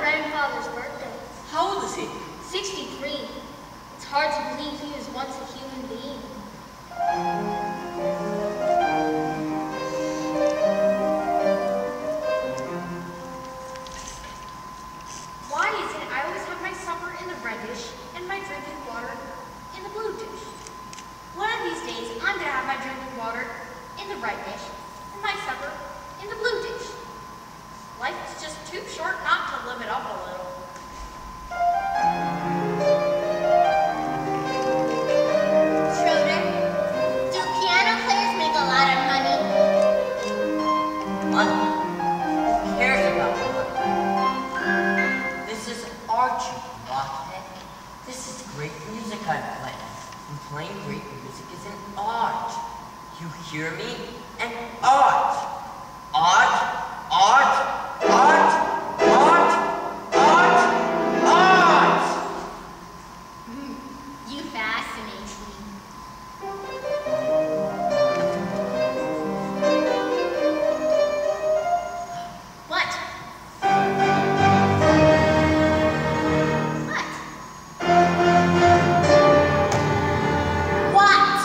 grandfather's birthday. How old is he? 63. It's hard to believe he was once a human being. Why is it I always have my supper in the red dish and my drinking water in the blue dish? One of these days, I'm going to have my drinking water in the red dish and my supper in the blue dish. Life is just too short not to live it up a little. Schroeder, do piano players make a lot of money? Money? Who cares about money? This is art, you blockhead. This is great music I'm playing. And playing great music is an art. You hear me? An art. Art, art, art, art, art, art! You fascinate me. What? What?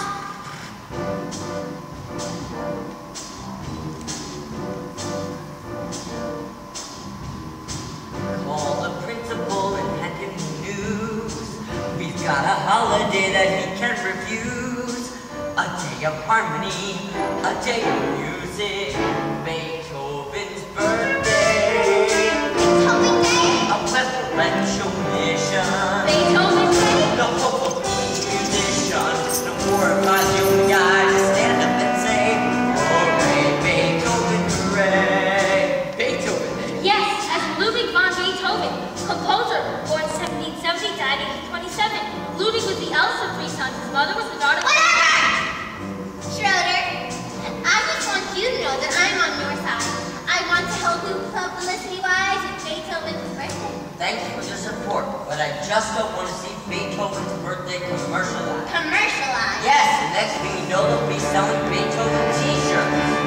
Call the principal and hand him news. We've got a holiday that he can refuse. A day of harmony, a day of music. Beethoven's birthday. Beethoven Day? A preferential mission. Beethoven Day? The hopeful musician. No more of my young guy to stand up and say, hooray, Beethoven, hooray. Beethoven Day. Yes, as Ludwig van Beethoven, composer, born 1770, died 1827. Ludwig was the eldest of 3 sons. His mother was the daughter of... Schroeder, I just want you to know that I'm on your side. I want to help you publicity-wise with Beethoven's birthday. Thank you for the support, but I just don't want to see Beethoven's birthday commercialized. Commercialized. Yes, and next thing you know, they'll be selling Beethoven t-shirts.